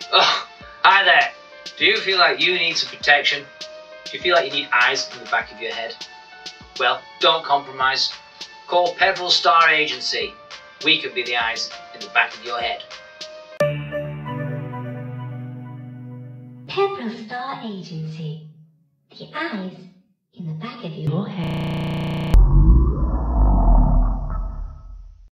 Oh, hi there. Do you feel like you need some protection? Do you feel like you need eyes in the back of your head? Well, don't compromise. Call Pevril Star Agency. We could be the eyes in the back of your head. Pevril Star Agency. The eyes in the back of your head.